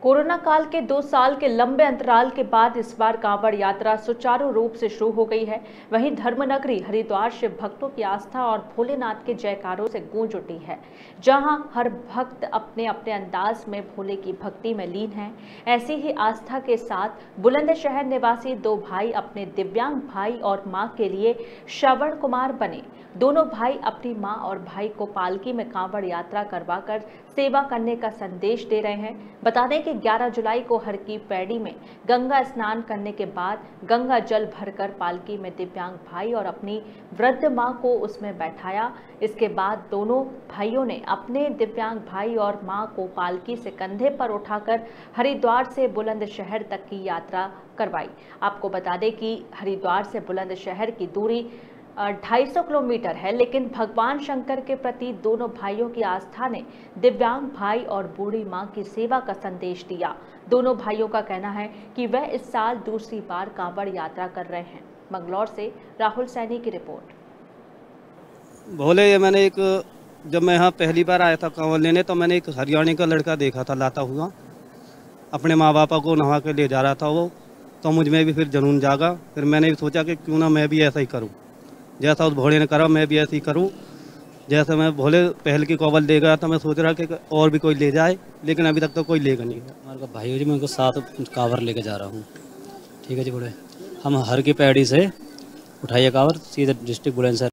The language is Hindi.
कोरोना काल के 2 साल के लंबे अंतराल के बाद इस बार कांवड़ यात्रा सुचारू रूप से शुरू हो गई है। वहीं धर्मनगरी हरिद्वार शिव भक्तों की आस्था और भोलेनाथ के जयकारों से गूंज उठी है, जहां हर भक्त अपने अपने अंदाज में भोले की भक्ति में लीन है। ऐसी ही आस्था के साथ बुलंदशहर निवासी 2 भाई अपने दिव्यांग भाई और मां के लिए श्रवण कुमार बने। दोनों भाई अपनी मां और भाई को पालकी में कांवड़ यात्रा करवाकर सेवा करने का संदेश दे रहे हैं। बता दें कि 11 जुलाई को हर की पैड़ी में गंगा स्नान करने के बाद गंगा जल भरकर पालकी में दिव्यांग भाई और अपनी वृद्ध मां को उसमें बैठाया। इसके बाद दोनों भाइयों ने अपने दिव्यांग भाई और मां को पालकी से कंधे पर उठाकर हरिद्वार से बुलंदशहर तक की यात्रा करवाई। आपको बता दें कि हरिद्वार से बुलंदशहर की दूरी 250 किलोमीटर है, लेकिन भगवान शंकर के प्रति दोनों भाइयों की आस्था ने दिव्यांग भाई और बूढ़ी मां की सेवा का संदेश दिया। दोनों भाइयों का कहना है कि वह इस साल दूसरी बार कांवड़ यात्रा कर रहे हैं। मंगलौर से राहुल सैनी की रिपोर्ट। भोले जब मैं यहाँ पहली बार आया था कांवड़ लेने, तो मैंने एक हरियाणा का लड़का देखा था लाता हुआ, अपने माँ बापा को नहा के ले जा रहा था वो, तो मुझ में भी फिर जुनून जागा। फिर मैंने भी सोचा कि क्यों ना मैं भी ऐसा ही करूँ, जैसा उस भोले ने करा मैं भी ऐसे ही करूं। जैसे मैं भोले पहल की कांवड़ ले गया था, मैं सोच रहा कि और भी कोई ले जाए, लेकिन अभी तक तो कोई लेगा नहीं। हमारे भाई जी, मैं उनको साथ कांवड़ लेके जा रहा हूँ। ठीक है जी, बोले हम हर की पैड़ी से उठाइए कांवड़ सीधे डिस्ट्रिक्ट बुलंदशहर।